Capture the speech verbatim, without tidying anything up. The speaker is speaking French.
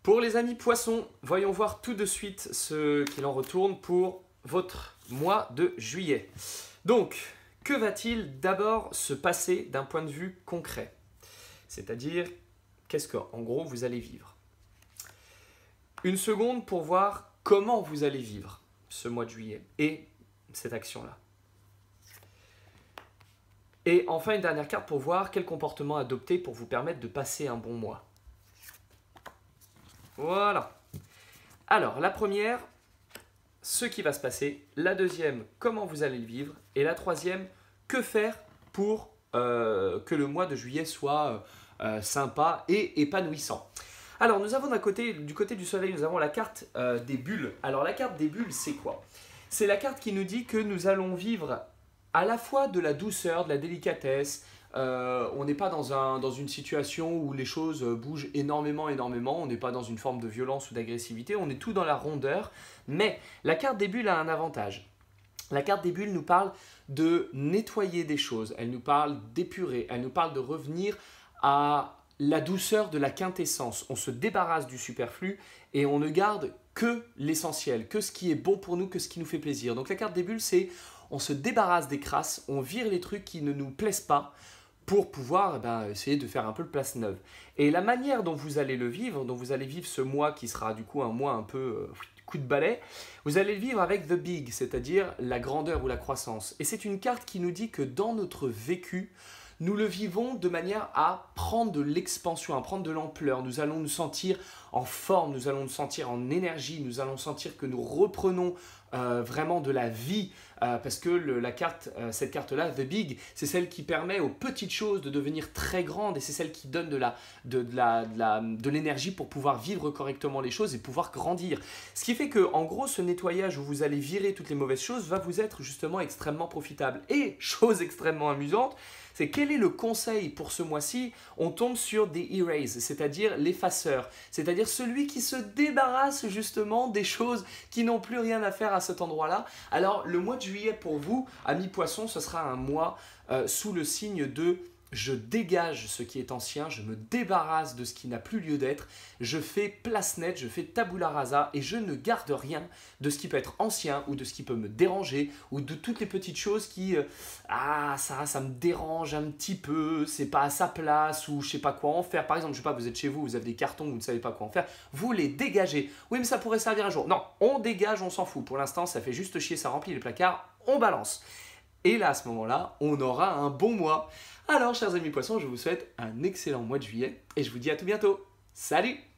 Pour les amis poissons, voyons voir tout de suite ce qu'il en retourne pour votre mois de juillet. Donc, que va-t-il d'abord se passer d'un point de vue concret? C'est-à-dire, qu'est-ce qu'en gros vous allez vivre? Une seconde pour voir comment vous allez vivre ce mois de juillet et cette action-là. Et enfin, une dernière carte pour voir quel comportement adopter pour vous permettre de passer un bon mois. Voilà. Alors, la première, ce qui va se passer. La deuxième, comment vous allez le vivre. Et la troisième, que faire pour euh, que le mois de juillet soit euh, sympa et épanouissant. Alors, nous avons d'un côté, du côté du soleil, nous avons la carte euh, des bulles. Alors, la carte des bulles, c'est quoi? C'est la carte qui nous dit que nous allons vivre à la fois de la douceur, de la délicatesse. Euh, on n'est pas dans, un, dans une situation où les choses bougent énormément, énormément. On n'est pas dans une forme de violence ou d'agressivité. On est tout dans la rondeur. Mais la carte des bulles a un avantage. La carte des bulles nous parle de nettoyer des choses. Elle nous parle d'épurer. Elle nous parle de revenir à la douceur de la quintessence. On se débarrasse du superflu et on ne garde que l'essentiel, que ce qui est bon pour nous, que ce qui nous fait plaisir. Donc la carte des bulles, c'est on se débarrasse des crasses, on vire les trucs qui ne nous plaisent pas pour pouvoir eh ben, essayer de faire un peu de place neuve. Et la manière dont vous allez le vivre, dont vous allez vivre ce mois qui sera du coup un mois un peu euh, coup de balai, vous allez le vivre avec the big, c'est-à-dire la grandeur ou la croissance. Et c'est une carte qui nous dit que dans notre vécu, nous le vivons de manière à prendre de l'expansion, à prendre de l'ampleur. Nous allons nous sentir en forme, nous allons nous sentir en énergie, nous allons sentir que nous reprenons euh, vraiment de la vie euh, parce que le, la carte, euh, cette carte-là, The Big, c'est celle qui permet aux petites choses de devenir très grandes et c'est celle qui donne de la, de, de la, de la, de l'énergie pour pouvoir vivre correctement les choses et pouvoir grandir. Ce qui fait que, en gros, ce nettoyage où vous allez virer toutes les mauvaises choses va vous être justement extrêmement profitable. Et, chose extrêmement amusante, c'est quel est le conseil pour ce mois-ci? On tombe sur des erase, c'est-à-dire l'effaceur, c'est-à-dire celui qui se débarrasse justement des choses qui n'ont plus rien à faire à cet endroit-là. Alors le mois de juillet pour vous, amis poissons, ce sera un mois euh, sous le signe de je dégage ce qui est ancien, je me débarrasse de ce qui n'a plus lieu d'être, je fais place nette, je fais tabula rasa et je ne garde rien de ce qui peut être ancien ou de ce qui peut me déranger ou de toutes les petites choses qui, euh, ah ça, ça me dérange un petit peu, c'est pas à sa place ou je sais pas quoi en faire. Par exemple, je sais pas, vous êtes chez vous, vous avez des cartons, vous ne savez pas quoi en faire, vous les dégagez. Oui, mais ça pourrait servir un jour. Non, on dégage, on s'en fout. Pour l'instant, ça fait juste chier, ça remplit les placards, on balance. Et là, à ce moment-là, on aura un bon mois. Alors, chers amis poissons, je vous souhaite un excellent mois de juillet et je vous dis à tout bientôt. Salut!